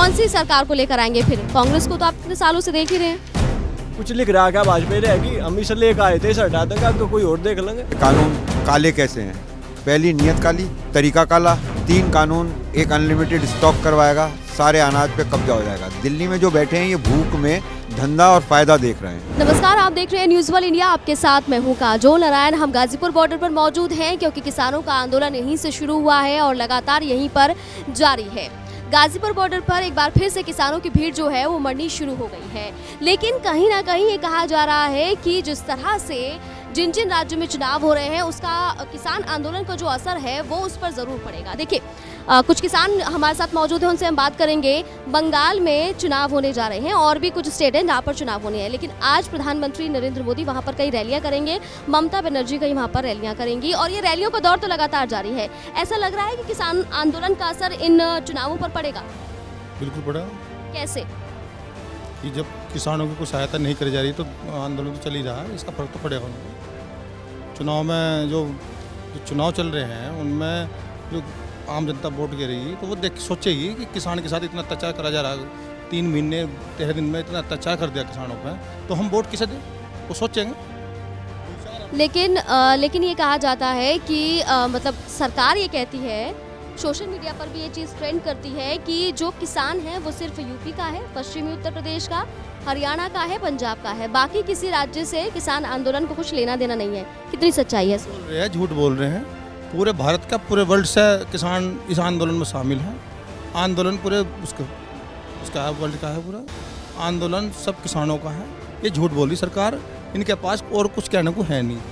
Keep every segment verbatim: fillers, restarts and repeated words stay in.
कौन सी सरकार को लेकर आएंगे फिर? कांग्रेस को तो आप इतने सालों से देख ही रहे हैं। कुछ लिख रहा क्या वाजपेयी रहेगी, हम इसे लेकर आए थे, इसे हटा देंगे, आपको कोई और देख लेंगे। कानून काले कैसे हैं? पहली नियत काली, तरीका काला। तीन कानून, एक अनलिमिटेड स्टॉक करवाएगा, सारे अनाज पे कब्जा हो जाएगा। दिल्ली में जो बैठे हैं ये भूख में धंधा और फायदा देख रहे हैं। नमस्कार, आप देख रहे हैं न्यूज़ वन इंडिया, आपके साथ मैं हूं काजोल नारायण। हम गाजीपुर बॉर्डर पर मौजूद हैं क्योंकि किसानों का आंदोलन यहीं से शुरू हुआ है और लगातार यहीं पर जारी है। गाजीपुर बॉर्डर पर एक बार फिर से किसानों की भीड़ जो है वो मरनी शुरू हो गई है, लेकिन कहीं ना कहीं ये कहा जा रहा है कि जिस तरह से जिन जिन राज्यों में चुनाव हो रहे हैं उसका किसान आंदोलन का जो असर है वो उस पर ज़रूर पड़ेगा। देखिए, कुछ किसान हमारे साथ मौजूद हैं, उनसे हम बात करेंगे। बंगाल में चुनाव होने जा रहे हैं और भी कुछ स्टेट हैं जहाँ पर चुनाव होने हैं, लेकिन आज प्रधानमंत्री नरेंद्र मोदी वहाँ पर कई रैलियाँ करेंगे, ममता बनर्जी कई वहाँ पर रैलियाँ करेंगी और ये रैलियों का दौर तो लगातार जारी है। ऐसा लग रहा है कि किसान आंदोलन का असर इन चुनावों पर पड़ेगा। बिल्कुल पड़ेगा। कैसे? कि जब किसानों की कोई सहायता नहीं करी जा रही तो आंदोलन तो चल ही रहा है, इसका फर्क तो पड़ेगा उनको। चुनाव में जो, जो चुनाव चल रहे हैं उनमें जो आम जनता वोट दे रही है तो वो देख सोचेगी कि किसान के साथ इतना अत्याचार करा जा रहा है, तीन महीने तेरह दिन में इतना अत्याचार कर दिया किसानों पर, तो हम वोट किसे दें, वो सोचेंगे। लेकिन आ, लेकिन ये कहा जाता है कि आ, मतलब सरकार ये कहती है, सोशल मीडिया पर भी ये चीज़ ट्रेंड करती है कि जो किसान है वो सिर्फ यूपी का है, पश्चिमी उत्तर प्रदेश का, हरियाणा का है, पंजाब का है, बाकी किसी राज्य से किसान आंदोलन को कुछ लेना देना नहीं है। कितनी सच्चाई है? बोल रहे हैं, झूठ बोल रहे हैं। पूरे भारत का, पूरे वर्ल्ड से किसान इस आंदोलन में शामिल हैं। आंदोलन पूरे उसका उसका वर्ल्ड का है, पूरा आंदोलन सब किसानों का है। ये झूठ बोली सरकार, इनके पास और कुछ कहने को है नहीं।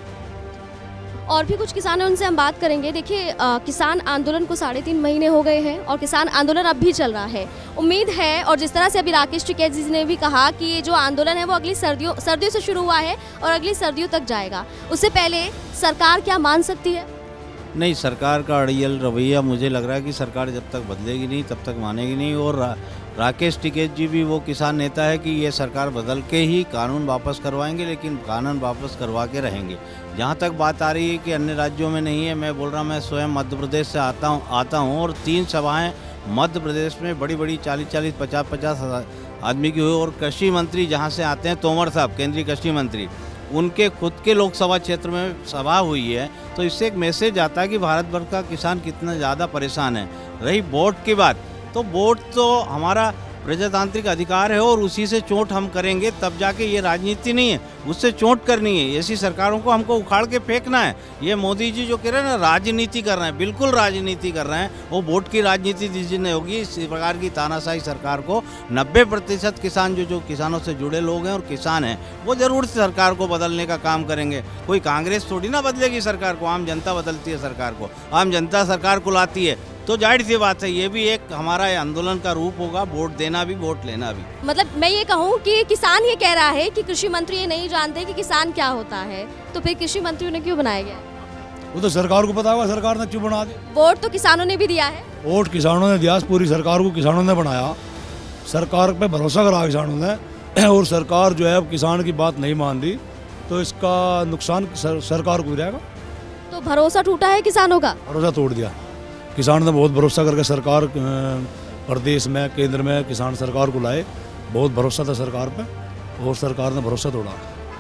और भी कुछ किसान हैं, उनसे हम बात करेंगे। देखिए, किसान आंदोलन को साढ़े तीन महीने हो गए हैं और किसान आंदोलन अब भी चल रहा है। उम्मीद है, और जिस तरह से अभी राकेश टिकैत जी ने भी कहा कि ये जो आंदोलन है वो अगली सर्दियों सर्दियों से शुरू हुआ है और अगली सर्दियों तक जाएगा। उससे पहले सरकार क्या मान सकती है? नहीं, सरकार का अड़ियल रवैया मुझे लग रहा है कि सरकार जब तक बदलेगी नहीं तब तक मानेगी नहीं। और रा, राकेश टिकैत जी भी वो किसान नेता है कि ये सरकार बदल के ही कानून वापस करवाएंगे, लेकिन कानून वापस करवा के रहेंगे। जहाँ तक बात आ रही है कि अन्य राज्यों में नहीं है, मैं बोल रहा हूँ, मैं स्वयं मध्य प्रदेश से आता हूँ आता हूँ और तीन सभाएँ मध्य प्रदेश में बड़ी बड़ी चालीस चालीस पचास पचास आदमी की हुई। और कृषि मंत्री जहाँ से आते हैं, तोमर साहब, केंद्रीय कृषि मंत्री, उनके खुद के लोकसभा क्षेत्र में सभा हुई है। तो इससे एक मैसेज आता है कि भारत भर का किसान कितना ज़्यादा परेशान है। रही वोट की बात, तो वोट तो हमारा प्रजातांत्रिक अधिकार है और उसी से चोट हम करेंगे, तब जाके ये राजनीति नहीं है, उससे चोट करनी है। ऐसी सरकारों को हमको उखाड़ के फेंकना है। ये मोदी जी जो कह रहे हैं ना, राजनीति कर रहे हैं, बिल्कुल राजनीति कर रहे हैं। वो वोट की राजनीति जिस दिन होगी, इस प्रकार की तानाशाही सरकार को नब्बे प्रतिशत किसान जो जो किसानों से जुड़े लोग हैं और किसान हैं, वो जरूर से सरकार को बदलने का काम करेंगे। कोई कांग्रेस थोड़ी ना बदलेगी सरकार को, आम जनता बदलती है सरकार को, आम जनता सरकार को लाती है। तो जाहिर सी बात है, ये भी एक हमारा आंदोलन का रूप होगा, वोट देना भी, वोट लेना भी। मतलब मैं ये कहूँ कि किसान ये कह रहा है कि कृषि मंत्री ये नहीं जानते कि किसान क्या होता है, तो फिर कृषि मंत्री उन्हें क्यों बनाया गया? वो तो सरकार को पता होगा, सरकार ने क्यों बना दिया। वोट तो किसानों ने भी दिया है। वोट किसानों ने दिया, पूरी सरकार को किसानों ने बनाया, सरकार पे भरोसा करा किसानों ने, और सरकार जो है अब किसान की बात नहीं मान रही, तो इसका नुकसान सर, सरकार को रहेगा। तो भरोसा टूटा है किसानों का? भरोसा तोड़ दिया। किसान ने बहुत भरोसा करके सरकार प्रदेश में, केंद्र में किसान सरकार को लाए, बहुत भरोसा था सरकार पे और सरकार ने भरोसा तोड़ा।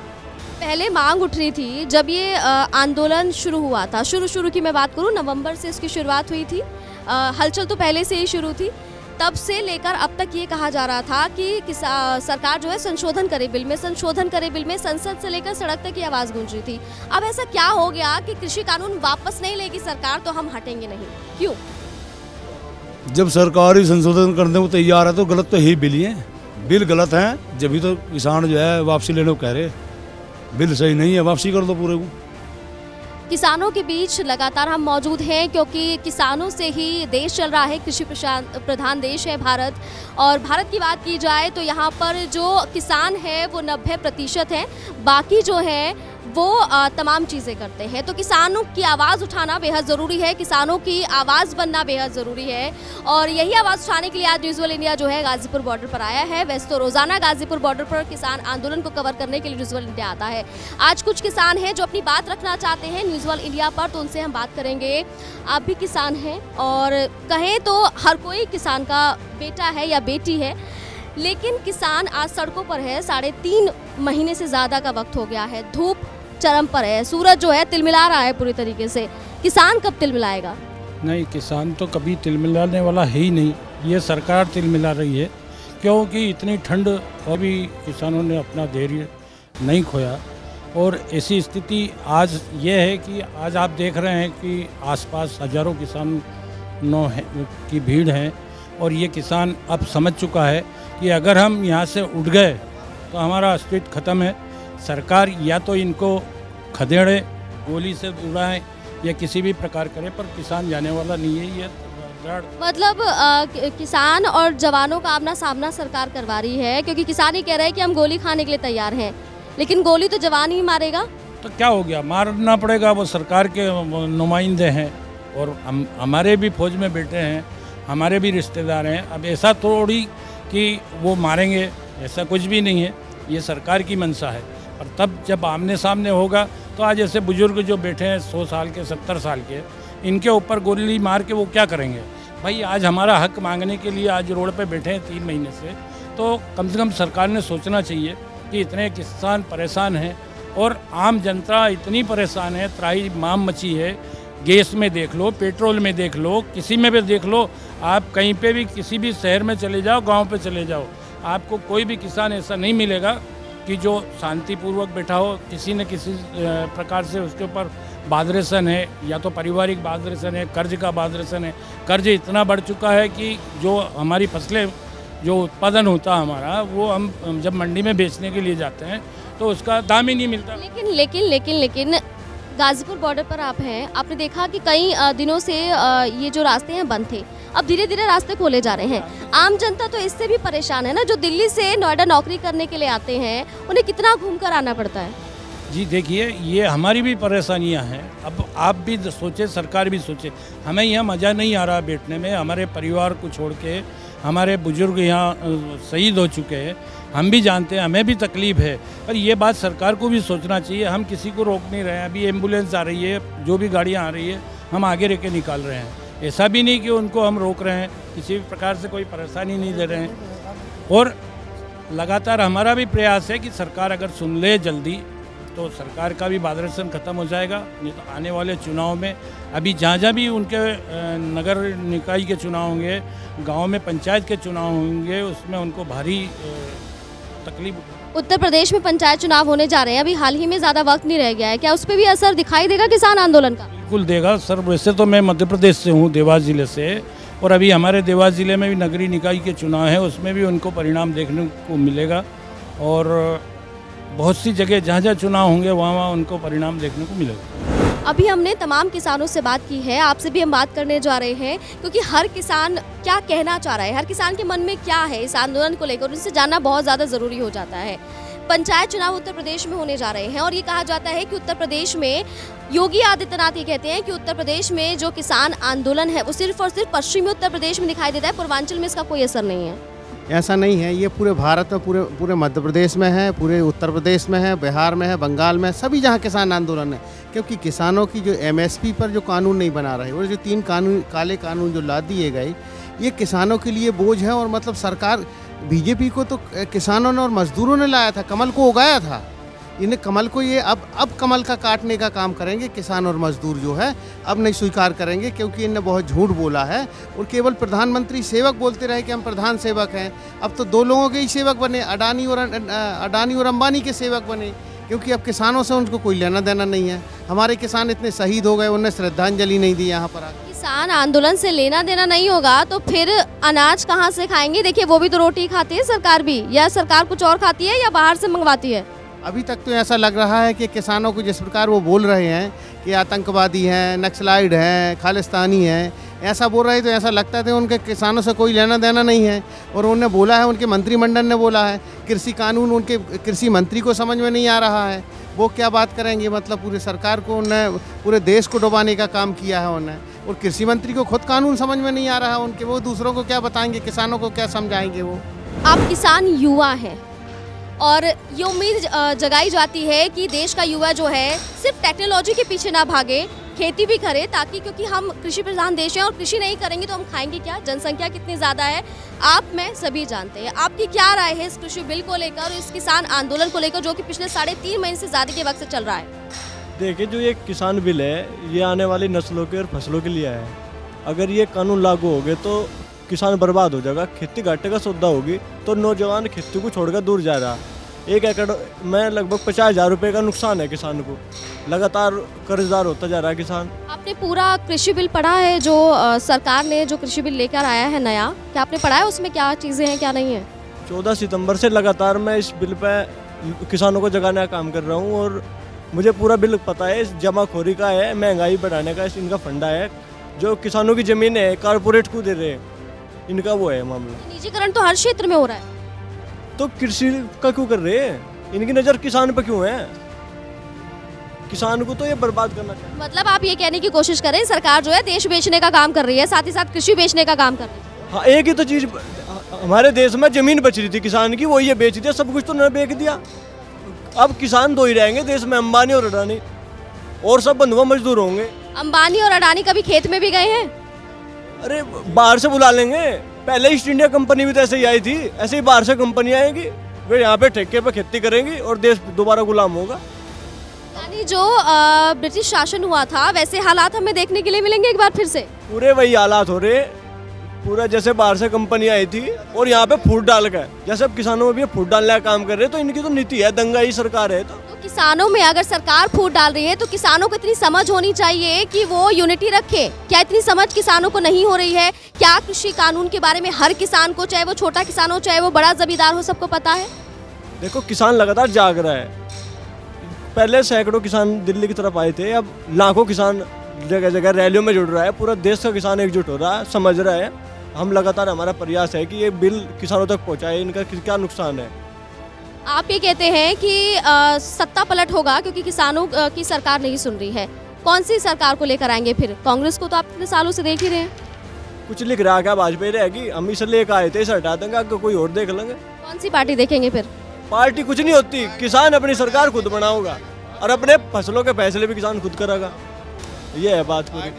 पहले मांग उठ रही थी जब ये आंदोलन शुरू हुआ था, शुरू शुरू की मैं बात करूं, नवंबर से इसकी शुरुआत हुई थी। हलचल तो पहले से ही शुरू थी, तब से लेकर अब तक ये कहा जा रहा था कि सरकार जो है संशोधन करे बिल में, संशोधन करे बिल में, संसद से लेकर सड़क तक की आवाज़ गूंज रही थी। अब ऐसा क्या हो गया कि कृषि कानून वापस नहीं लेगी सरकार तो हम हटेंगे नहीं? क्यों? जब सरकार ही संशोधन करने को तैयार है तो गलत तो ही बिल ही है। बिल गलत है, जब भी तो किसान जो है वापसी लेने को कह रहे, बिल सही नहीं है, वापसी कर दो पूरे को। किसानों के बीच लगातार हम मौजूद हैं क्योंकि किसानों से ही देश चल रहा है, कृषि प्रधान देश है भारत। और भारत की बात की जाए तो यहाँ पर जो किसान है वो नब्बे प्रतिशत हैं, बाकी जो है वो आ, तमाम चीज़ें करते हैं। तो किसानों की आवाज़ उठाना बेहद ज़रूरी है, किसानों की आवाज़ बनना बेहद ज़रूरी है और यही आवाज़ उठाने के लिए आज न्यूज़ वर्ल्ड इंडिया जो है गाजीपुर बॉर्डर पर आया है। वैसे तो रोज़ाना गाजीपुर बॉर्डर पर किसान आंदोलन को कवर करने के लिए न्यूज़ वर्ल्ड इंडिया आता है। आज कुछ किसान हैं जो अपनी बात रखना चाहते हैं न्यूज़ वर्ल्ड इंडिया पर, तो उनसे हम बात करेंगे। आप भी किसान हैं और कहें तो हर कोई किसान का बेटा है या बेटी है, लेकिन किसान आज सड़कों पर है। साढ़े तीन महीने से ज़्यादा का वक्त हो गया है, धूप चरम पर है, सूरज जो है तिलमिला रहा है पूरी तरीके से। किसान कब तिलमिलाएगा? नहीं, किसान तो कभी तिलमिलाने वाला है ही नहीं, ये सरकार तिलमिला रही है, क्योंकि इतनी ठंड और भी किसानों ने अपना धैर्य नहीं खोया। और ऐसी स्थिति आज ये है कि आज आप देख रहे हैं कि आसपास हजारों किसानों की भीड़ है और ये किसान अब समझ चुका है कि अगर हम यहाँ से उठ गए तो हमारा अस्तित्व खत्म है। सरकार या तो इनको खदेड़े, गोली से उड़ाए या किसी भी प्रकार करे, पर किसान जाने वाला नहीं है। ये मतलब आ, किसान और जवानों का आमना सामना सरकार करवा रही है, क्योंकि किसान ही कह रहे हैं कि हम गोली खाने के लिए तैयार हैं, लेकिन गोली तो जवान ही मारेगा। तो क्या हो गया, मारना पड़ेगा। वो सरकार के नुमाइंदे हैं और हम हमारे भी फौज में बैठे हैं, हमारे भी रिश्तेदार हैं। अब ऐसा थोड़ी कि वो मारेंगे, ऐसा कुछ भी नहीं है, ये सरकार की मंशा है। और तब जब आमने सामने होगा तो आज ऐसे बुजुर्ग जो बैठे हैं सौ साल के, सत्तर साल के, इनके ऊपर गोली मार के वो क्या करेंगे? भाई आज हमारा हक मांगने के लिए आज रोड पे बैठे हैं तीन महीने से, तो कम से कम सरकार ने सोचना चाहिए कि इतने किसान परेशान हैं और आम जनता इतनी परेशान है, त्राही माम मची है। गैस में देख लो, पेट्रोल में देख लो, किसी में भी देख लो, आप कहीं पे भी किसी भी शहर में चले जाओ, गांव पे चले जाओ, आपको कोई भी किसान ऐसा नहीं मिलेगा कि जो शांतिपूर्वक बैठा हो। किसी न किसी प्रकार से उसके ऊपर बादरेसन है, या तो पारिवारिक बादरेसन है, कर्ज का बादरेसन है। कर्ज इतना बढ़ चुका है कि जो हमारी फसलें, जो उत्पादन होता है हमारा, वो हम जब मंडी में बेचने के लिए जाते हैं तो उसका दाम ही नहीं मिलता। लेकिन लेकिन लेकिन लेकिन गाजीपुर बॉर्डर पर आप हैं, आपने देखा कि कई दिनों से ये जो रास्ते हैं बंद थे, अब धीरे धीरे रास्ते खोले जा रहे हैं। आम जनता तो इससे भी परेशान है ना, जो दिल्ली से नोएडा नौकरी करने के लिए आते हैं, उन्हें कितना घूम कर आना पड़ता है। जी देखिए, ये हमारी भी परेशानियां हैं। अब आप भी सोचे, सरकार भी सोचे, हमें यहाँ मज़ा नहीं आ रहा बैठने में। हमारे परिवार को छोड़ के हमारे बुजुर्ग यहाँ शहीद हो चुके हैं, हम भी जानते हैं, हमें भी तकलीफ़ है, पर ये बात सरकार को भी सोचना चाहिए। हम किसी को रोक नहीं रहे हैं, अभी एम्बुलेंस आ रही है, जो भी गाड़ियाँ आ रही है हम आगे रह के निकाल रहे हैं। ऐसा भी नहीं कि उनको हम रोक रहे हैं, किसी भी प्रकार से कोई परेशानी नहीं दे रहे हैं। और लगातार हमारा भी प्रयास है कि सरकार अगर सुन ले जल्दी तो सरकार का भी बादरेसन खत्म हो जाएगा। नहीं तो आने वाले चुनाव में, अभी जहाँ जहाँ भी उनके नगर निकाय के चुनाव होंगे, गांव में पंचायत के चुनाव होंगे, उसमें उनको भारी तकलीफ। उत्तर प्रदेश में पंचायत चुनाव होने जा रहे हैं, अभी हाल ही में ज़्यादा वक्त नहीं रह गया है, क्या उस पर भी असर दिखाई देगा किसान आंदोलन का? बिल्कुल देगा सर। वैसे तो मैं मध्य प्रदेश से हूँ, देवास ज़िले से, और अभी हमारे देवास ज़िले में भी नगरीय निकाय के चुनाव हैं, उसमें भी उनको परिणाम देखने को मिलेगा। और बहुत सी जगह जहाँ जहाँ चुनाव होंगे वहाँ वहाँ उनको परिणाम देखने को मिलेगा। अभी हमने तमाम किसानों से बात की है, आपसे भी हम बात करने जा रहे हैं, क्योंकि हर किसान क्या कहना चाह रहा है, हर किसान के मन में क्या है इस आंदोलन को लेकर, उनसे जानना बहुत ज़्यादा ज़रूरी हो जाता है। पंचायत चुनाव उत्तर प्रदेश में होने जा रहे हैं और ये कहा जाता है कि उत्तर प्रदेश में योगी आदित्यनाथ ये कहते हैं कि उत्तर प्रदेश में जो किसान आंदोलन है वो सिर्फ और सिर्फ पश्चिमी उत्तर प्रदेश में दिखाई देता है, पूर्वांचल में इसका कोई असर नहीं है। ऐसा नहीं है, ये पूरे भारत में, पूरे पूरे मध्य प्रदेश में है, पूरे उत्तर प्रदेश में है, बिहार में है, बंगाल में, सभी जहाँ किसान आंदोलन है। क्योंकि किसानों की जो एमएसपी पर जो कानून नहीं बना रहे, और जो तीन कानून, काले कानून जो ला दिए गए, ये किसानों के लिए बोझ है। और मतलब सरकार, बीजेपी को तो किसानों ने और मजदूरों ने लाया था, कमल को उगाया था, इन्हें कमल को ये अब अब कमल का काटने का काम करेंगे। किसान और मजदूर जो है अब नहीं स्वीकार करेंगे, क्योंकि इन्हें बहुत झूठ बोला है और केवल प्रधानमंत्री सेवक बोलते रहे कि हम प्रधान सेवक हैं। अब तो दो लोगों के ही सेवक बने, अडानी और अडानी और अंबानी के सेवक बने, क्योंकि अब किसानों से उनको कोई लेना देना नहीं है। हमारे किसान इतने शहीद हो गए, उन्हें श्रद्धांजलि नहीं दी यहाँ पर आकर। किसान आंदोलन से लेना देना नहीं होगा तो फिर अनाज कहाँ से खाएंगे? देखिए, वो भी तो रोटी खाती है सरकार भी, या सरकार कुछ और खाती है या बाहर से मंगवाती है? अभी तक तो ऐसा लग रहा है कि किसानों को जिस प्रकार वो बोल रहे हैं कि आतंकवादी हैं, नक्सलाइड हैं, खालिस्तानी हैं, ऐसा बोल रहे, तो ऐसा लगता था उनके किसानों से कोई लेना देना नहीं है। और उन्होंने बोला है, उनके मंत्रिमंडल ने बोला है, कृषि कानून उनके कृषि मंत्री को समझ में नहीं आ रहा है। वो क्या बात करेंगे। मतलब पूरी सरकार को उन्हें पूरे देश को डुबाने का काम किया है उन्हें, और कृषि मंत्री को खुद कानून समझ में नहीं आ रहा है उनके, वो दूसरों को क्या बताएंगे, किसानों को क्या समझाएंगे। वो आप किसान युवा हैं और ये उम्मीद अ, जगाई जाती है कि देश का युवा जो है सिर्फ टेक्नोलॉजी के पीछे ना भागे, खेती भी करे, ताकि क्योंकि हम कृषि प्रधान देश हैं और कृषि नहीं करेंगे तो हम खाएंगे क्या, जनसंख्या कितनी ज़्यादा है आप मैं सभी जानते हैं। आपकी क्या राय है इस कृषि बिल को लेकर और इस किसान आंदोलन को लेकर जो कि पिछले साढ़े तीन महीने से ज़्यादा के वक्त से चल रहा है? देखिए, जो ये किसान बिल है ये आने वाली नस्लों के और फसलों के लिए है। अगर ये कानून लागू हो गए तो किसान बर्बाद हो जाएगा, खेती घाटे का सौदा होगी, तो नौजवान खेती को छोड़कर दूर जा रहा। एक एकड़ में लगभग पचास हजार रुपये का नुकसान है किसान को, लगातार कर्जदार होता जा रहा है किसान। आपने पूरा कृषि बिल पढ़ा है जो अ, सरकार ने जो कृषि बिल लेकर आया है नया, क्या आपने पढ़ा है उसमें क्या चीज़ें हैं क्या नहीं है? चौदह सितंबर से लगातार मैं इस बिल पे किसानों को जगाने का काम कर रहा हूँ और मुझे पूरा बिल पता है। इस जमाखोरी का है, महंगाई बढ़ाने का इस इनका फंडा है। जो किसानों की ज़मीन है कारपोरेट को दे रहे हैं, इनका वो है मामला। निजीकरण तो हर क्षेत्र में हो रहा है, तो कृषि का क्यों कर रहे हैं? इनकी नज़र किसान पे क्यों है? किसान को तो ये बर्बाद करना चाहिए। मतलब आप ये कहने की कोशिश करें सरकार जो है देश बेचने का काम कर रही है, साथ ही साथ कृषि बेचने का काम कर रही है। हाँ, एक ही तो चीज़ हमारे देश में ज़मीन बच रही थी किसान की, वो ये बेच दिया, सब कुछ तो उन्होंने बेच दिया। अब किसान दो ही रहेंगे देश में, अंबानी और अडानी, और सब बंधुआ मजदूर होंगे। अंबानी और अडानी कभी खेत में भी गए हैं? अरे बाहर से बुला लेंगे, पहले ईस्ट इंडिया कंपनी भी तो ऐसे ही आई थी, ऐसे ही बाहर से कंपनी आएगी, वे यहाँ पे ठेके पे खेती करेंगी और देश दोबारा गुलाम होगा। यानी जो अ, ब्रिटिश शासन हुआ था वैसे हालात हमें देखने के लिए मिलेंगे एक बार फिर से? पूरे वही हालात हो रहे, पूरा जैसे बाहर से कंपनी आई थी और यहाँ पे फूट डाल गए, जैसे अब किसानों में भी फूट डालने का काम कर रहे हैं। तो इनकी तो नीति है, दंगाई सरकार है। तो, तो किसानों में अगर सरकार फूट डाल रही है तो किसानों को इतनी समझ होनी चाहिए कि वो यूनिटी रखे। क्या इतनी समझ किसानों को नहीं हो रही है? क्या कृषि कानून के बारे में हर किसान को, चाहे वो छोटा किसान हो चाहे वो बड़ा जमींदार हो, सबको पता है? देखो, किसान लगातार जाग रहा है। पहले सैकड़ों किसान दिल्ली की तरफ आए थे, अब लाखों किसान जगह जगह रैलियों में जुड़ रहा है। पूरा देश का किसान एकजुट हो रहा है, समझ रहा है। हम लगातार, हमारा प्रयास है कि ये बिल किसानों तक पहुंचाए, इनका क्या नुकसान है। आप ये कहते हैं कि आ, सत्ता पलट होगा क्योंकि किसानों आ, की सरकार नहीं सुन रही है। कौन सी सरकार को लेकर आएंगे फिर? कांग्रेस को तो आप इतने सालों से देख ही रहे हैं। कुछ लिख रहा क्या वाजपेयी रहेगी? हम इसे लेकर आए थे, इसे हटा देंगे, आगे कोई और देख लेंगे। कौन सी पार्टी देखेंगे फिर? पार्टी कुछ नहीं होती, किसान अपनी सरकार खुद बनाओगा और अपने फसलों के फैसले भी किसान खुद करेगा। ये है बात पूरी।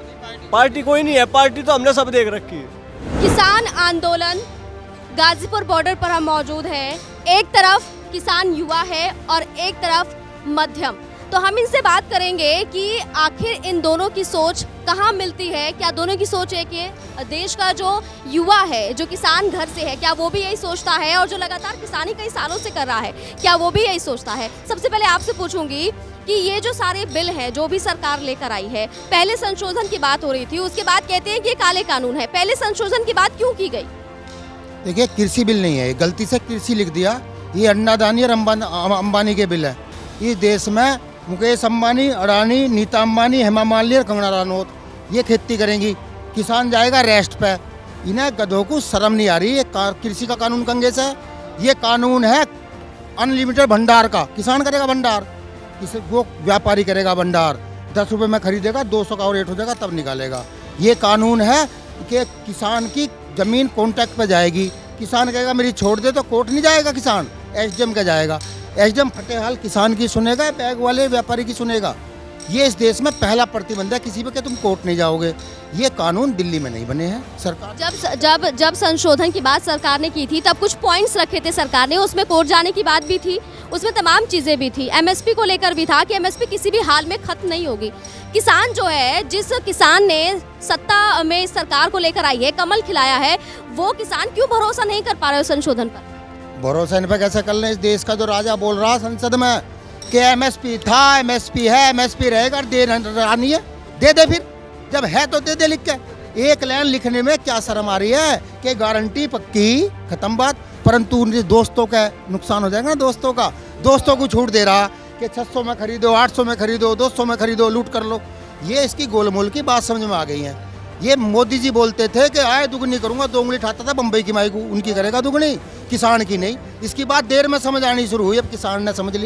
पार्टी कोई नहीं है, पार्टी तो हमने सब देख रखी है। किसान आंदोलन, गाजीपुर बॉर्डर पर हम मौजूद हैं। एक तरफ किसान युवा है और एक तरफ मध्यम। तो हम इनसे बात करेंगे कि आखिर इन दोनों की सोच कहाँ मिलती है। क्या दोनों की सोच है कि देश का जो युवा है, जो किसान घर से है, क्या वो भी यही सोचता है? और जो लगातार किसानी कई सालों से कर रहा है, क्या वो भी यही सोचता है? सबसे पहले आपसे पूछूंगी कि ये जो सारे बिल हैं जो भी सरकार लेकर आई है, पहले संशोधन की बात हो रही थी, उसके बाद कहते हैं कि ये काले कानून है। पहले संशोधन की बात क्यों की गई? देखिए, कृषि बिल नहीं है, गलती से कृषि लिख दिया। ये अन्नादानी और अंबानी के बिल है। इस देश में मुकेश अंबानी, अडानी, नीता अंबानी, हेमा मालिनी और कंगना रनौत ये खेती करेंगी, किसान जाएगा रेस्ट पे। इन्हें गधों को शर्म नहीं आ रही। ये कृषि का कानून कंगे से, ये कानून है अनलिमिटेड भंडार का। किसान करेगा भंडार, किसी वो व्यापारी करेगा भंडार। दस रुपये में खरीदेगा, दो सौ का और रेट हो जाएगा तब निकालेगा। ये कानून है कि किसान की ज़मीन कॉन्ट्रैक्ट पे जाएगी। किसान कहेगा मेरी छोड़ दे तो कोर्ट नहीं जाएगा, किसान एसडीएम का जाएगा। एसडीएम फटेहाल किसान की सुनेगा, बैग वाले व्यापारी की सुनेगा। ये इस देश में पहला प्रतिबंध है किसी पे कि तुम कोर्ट नहीं जाओगे। ये कानून दिल्ली में नहीं बने हैं। सरकार जब जब जब संशोधन की बात सरकार ने की थी तब कुछ पॉइंट्स रखे थे सरकार ने, उसमें कोर्ट जाने की बात भी थी, उसमें तमाम चीज़ें भी थी। एमएसपी को लेकर भी था कि एमएसपी किसी भी हाल में खत्म नहीं होगी। किसान जो है, जिस किसान ने सत्ता में सरकार को लेकर आई है, कमल खिलाया है, वो किसान क्यों भरोसा नहीं कर पा रहे हो संशोधन पर? भरोसा इन पर कैसे कर लें? इस देश का जो राजा बोल रहा संसद में कि एमएसपी था, एमएसपी है, एमएसपी रहेगा, दे रानी है, दे दे फिर। जब है तो दे दे लिख के। एक लाइन लिखने में क्या शर्म आ रही है कि गारंटी पक्की, खत्म बात। परंतु उनके दोस्तों का नुकसान हो जाएगा ना, दोस्तों का। दोस्तों को छूट दे रहा कि छह सौ में खरीदो, आठ सौ में खरीदो, दो सौ में खरीदो, लूट कर लो। ये इसकी गोलमोल की बात समझ में आ गई है। ये मोदी जी बोलते थे कि आय दुगनी करूंगा, दो उंगली उठाता था बम्बई की माई को, उनकी करेगा दुगनी, किसान की नहीं। इसकी बात देर में समझ आनी शुरू हुई, अब किसान ने समझ ली।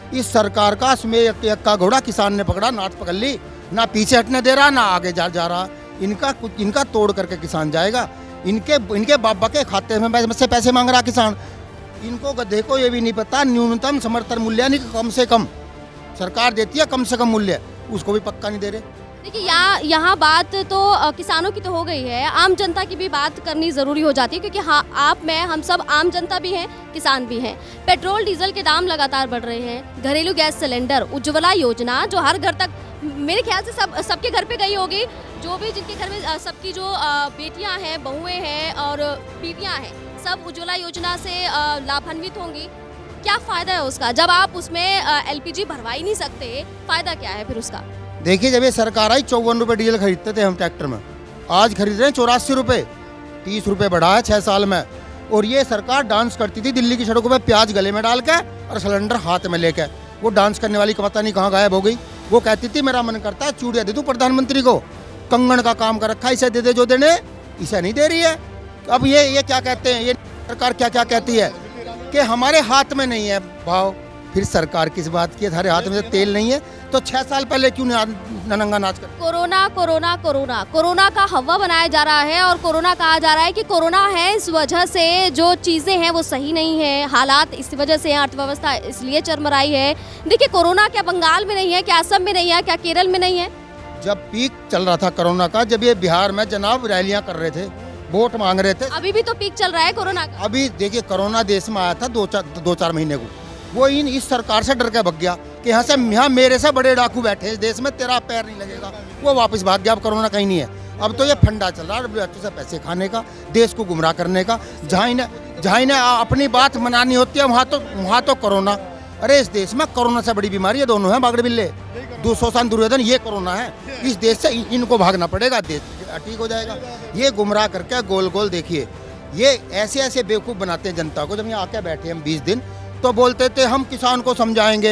इस सरकार का इसमें एक एक का घोड़ा किसान ने पकड़ा, नाथ पकड़ ली, ना पीछे हटने दे रहा ना आगे जा जा रहा। इनका कुछ इनका तोड़ करके किसान जाएगा। इनके इनके बाबा के खाते में से पैसे मांग रहा किसान। इनको गधे को ये भी नहीं पता न्यूनतम समर्थन मूल्य यानी कि कम से कम सरकार देती है, कम से कम मूल्य उसको भी पक्का नहीं दे रहे। देखिए यहाँ यहाँ बात तो अ, किसानों की तो हो गई है, आम जनता की भी बात करनी ज़रूरी हो जाती है, क्योंकि हाँ आप मैं हम सब आम जनता भी हैं, किसान भी हैं। पेट्रोल डीजल के दाम लगातार बढ़ रहे हैं, घरेलू गैस सिलेंडर, उज्ज्वला योजना जो हर घर तक मेरे ख्याल से सब सबके घर पे गई होगी, जो भी जिनके घर में अ, सबकी जो अ, बेटियां हैं, बहुएं हैं और बीवियां हैं, सब उज्ज्वला योजना से अ, लाभान्वित होंगी। क्या फ़ायदा है उसका जब आप उसमें एलपीजी भरवा ही नहीं सकते? फ़ायदा क्या है फिर उसका? देखिए, जब ये सरकार आई चौवन रुपये डीजल खरीदते थे हम ट्रैक्टर में, आज खरीद रहे हैं चौरासी रुपये, तीस रुपये बढ़ा है छः साल में। और ये सरकार डांस करती थी दिल्ली की सड़कों पे प्याज गले में डाल के और सिलेंडर हाथ में लेके। वो डांस करने वाली पता नहीं कहाँ गायब हो गई। वो कहती थी मेरा मन करता है चूड़िया दे दूँ प्रधानमंत्री को, कंगन का काम कर रखा है, इसे दे दे जो देने, इसे नहीं दे रही है। अब ये ये क्या कहते हैं, ये सरकार क्या क्या कहती है कि हमारे हाथ में नहीं है भाव। फिर सरकार किस बात की है? हमारे हाथ में तेल नहीं है तो छह साल पहले क्यों नंगा नाच कर? कोरोना कोरोना कोरोना कोरोना का हवा बनाया जा रहा है और कोरोना कहा जा रहा है कि कोरोना है, इस वजह से जो चीज़ें हैं वो सही नहीं है, हालात इस वजह से अर्थव्यवस्था इसलिए चरमराई है। देखिए, कोरोना क्या बंगाल में नहीं है, क्या असम में नहीं है, क्या केरल में नहीं है? जब पीक चल रहा था कोरोना का, जब ये बिहार में जनाब रैलियां कर रहे थे, वोट मांग रहे थे, अभी भी तो पीक चल रहा है कोरोना का। अभी देखिए, कोरोना देश में आया था दो चार दो चार महीने को, वो इन इस सरकार से डर के भाग गया कि यहाँ से यहाँ मेरे से बड़े डाकू बैठे इस देश में, तेरा पैर नहीं लगेगा। वो वापस भाग गया। अब कोरोना कहीं नहीं है। अब तो ये फंडा चल रहा है डब्ल्यूएचओ से पैसे खाने का, देश को गुमराह करने का। जहाँ इन्हें जहाँ इन्हें अपनी बात मनानी होती है वहाँ तो वहाँ तो कोरोना। अरे इस देश में कोरोना से बड़ी बीमारी है, दोनों है बागड़ बिल्ले, दो सौ सान दुर्योधन, ये कोरोना है। इस देश से इनको भागना पड़ेगा, देश ठीक हो जाएगा। ये गुमराह करके गोल गोल देखिए, ये ऐसे ऐसे बेवकूफ़ बनाते हैं जनता को। जब यहाँ आके बैठे हम बीस दिन तो बोलते थे हम किसान को समझाएंगे,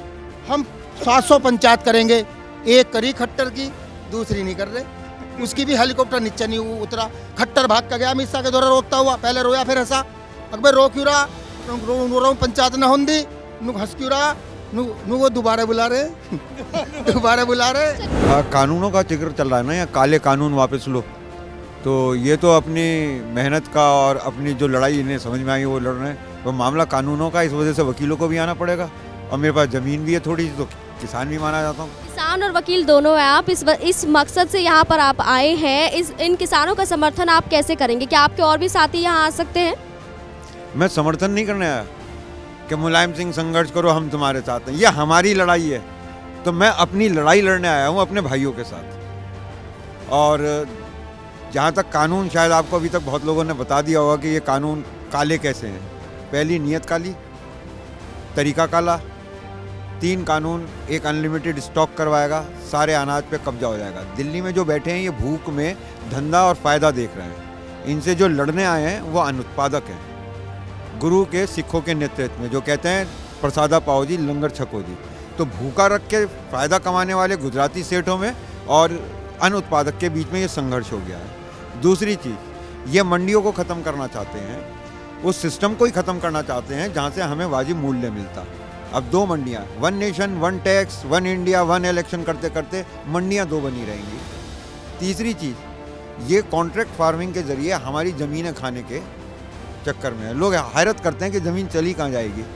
हम सात सौ पंचायत करेंगे, एक करी खट्टर की, दूसरी नहीं कर रहे। उसकी भी हेलीकॉप्टर नीचे नहीं उतरा। खट्टर भाग कर गया अमित शाह के दौरा रोता हुआ, पहले रोया फिर हंसा। अकबर रो क्यों रहा? रो रो रहा हूँ, पंचायत ना होंगी, नु हंस क्यों रहा? नु नु वो दोबारा बुला रहे दोबारा बुला रहे। कानूनों का जिक्र चल रहा है ना, या काले कानून वापस लो, तो ये तो अपनी मेहनत का और अपनी जो लड़ाई इन्हें समझ में आई वो लड़ रहे हैं। वो मामला कानूनों का, इस वजह से वकीलों को भी आना पड़ेगा। और मेरे पास ज़मीन भी है थोड़ी, तो किसान भी माना जाता हूँ। किसान और वकील दोनों हैं आप। इस इस मकसद से यहाँ पर आप आए हैं। इस इन किसानों का समर्थन आप कैसे करेंगे? क्या आपके और भी साथी यहाँ आ सकते हैं? मैं समर्थन नहीं करने आया कि मुलायम सिंह संघर्ष करो हम तुम्हारे साथ हैं, यह हमारी लड़ाई है। तो मैं अपनी लड़ाई लड़ने आया हूँ अपने भाइयों के साथ। और जहाँ तक कानून, शायद आपको अभी तक बहुत लोगों ने बता दिया होगा कि ये कानून काले कैसे हैं। पहली नीयत काली, तरीका काला, तीन कानून, एक अनलिमिटेड स्टॉक करवाएगा, सारे अनाज पे कब्जा हो जाएगा। दिल्ली में जो बैठे हैं ये भूख में धंधा और फ़ायदा देख रहे हैं। इनसे जो लड़ने आए हैं वो अनुत्पादक हैं, गुरु के सिखों के नेतृत्व में, जो कहते हैं प्रसादा पाओ जी, लंगर छको जी। तो भूखा रख के फ़ायदा कमाने वाले गुजराती सेठों में और अनुत्पादक के बीच में ये संघर्ष हो गया है। दूसरी चीज़, ये मंडियों को ख़त्म करना चाहते हैं, उस सिस्टम को ही ख़त्म करना चाहते हैं जहाँ से हमें वाजिब मूल्य मिलता। अब दो मंडियाँ, one nation one tax, one India one election करते करते मंडियाँ दो बनी रहेंगी। तीसरी चीज़, ये कॉन्ट्रैक्ट फार्मिंग के ज़रिए हमारी ज़मीनें खाने के चक्कर में है। लोग हैरत करते हैं कि ज़मीन चली कहाँ जाएगी।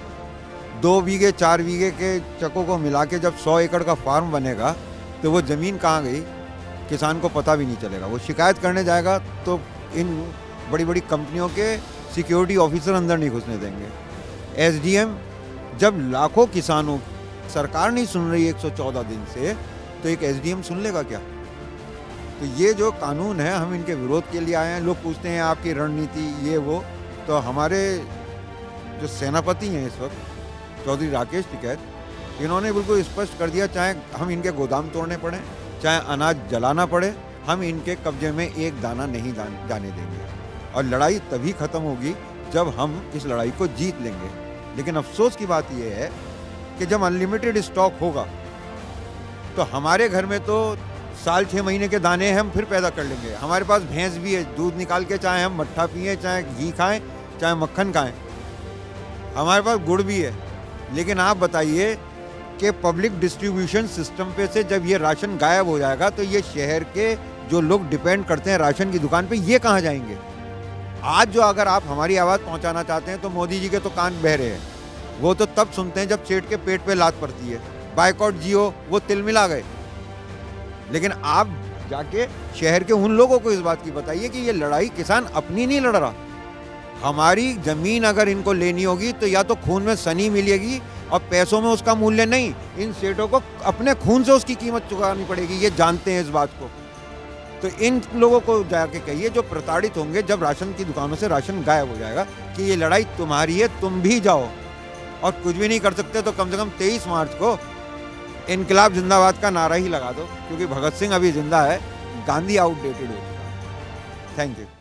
दो बीघे चार बीघे के चकों को मिला के जब सौ एकड़ का फार्म बनेगा तो वो ज़मीन कहाँ गई किसान को पता भी नहीं चलेगा। वो शिकायत करने जाएगा तो इन बड़ी बड़ी कंपनियों के सिक्योरिटी ऑफिसर अंदर नहीं घुसने देंगे। एसडीएम, जब लाखों किसानों, सरकार नहीं सुन रही एक सौ चौदह दिन से, तो एक एसडीएम सुन लेगा क्या? तो ये जो कानून है, हम इनके विरोध के लिए आए हैं। लोग पूछते हैं आपकी रणनीति ये वो, तो हमारे जो सेनापति हैं इस वक्त, चौधरी राकेश टिकैत, इन्होंने बिल्कुल स्पष्ट कर दिया, चाहे हम इनके गोदाम तोड़ने पड़े, चाहे अनाज जलाना पड़े, हम इनके कब्जे में एक दाना नहीं जाने देंगे। और लड़ाई तभी ख़त्म होगी जब हम इस लड़ाई को जीत लेंगे। लेकिन अफसोस की बात यह है कि जब अनलिमिटेड स्टॉक होगा तो हमारे घर में तो साल छः महीने के दाने हैं, हम फिर पैदा कर लेंगे। हमारे पास भैंस भी है, दूध निकाल के चाहे हम मट्ठा पिएँ, चाहे घी खाएं, चाहे मक्खन खाएं। हमारे पास गुड़ भी है, लेकिन आप बताइए कि पब्लिक डिस्ट्रीब्यूशन सिस्टम पे से जब ये राशन गायब हो जाएगा तो ये शहर के जो लोग डिपेंड करते हैं राशन की दुकान पे, ये कहाँ जाएंगे? आज जो अगर आप हमारी आवाज़ पहुंचाना चाहते हैं तो मोदी जी के तो कान बहरे हैं। वो तो तब सुनते हैं जब सेठ के पेट पे लात पड़ती है। बाइकआउट जियो, वो तिल मिला गए। लेकिन आप जाके शहर के उन लोगों को इस बात की बताइए कि ये लड़ाई किसान अपनी नहीं लड़ रहा। हमारी जमीन अगर इनको लेनी होगी तो या तो खून में सनी मिलेगी और पैसों में उसका मूल्य नहीं, इन सेठों को अपने खून से उसकी कीमत चुकानी पड़ेगी। ये जानते हैं इस बात को। तो इन लोगों को जाके कहिए जो प्रताड़ित होंगे जब राशन की दुकानों से राशन गायब हो जाएगा कि ये लड़ाई तुम्हारी है, तुम भी जाओ। और कुछ भी नहीं कर सकते तो कम से कम तेईस मार्च को इनकलाब जिंदाबाद का नारा ही लगा दो, क्योंकि भगत सिंह अभी जिंदा है, गांधी आउटडेटेड हो चुका है। Thank you.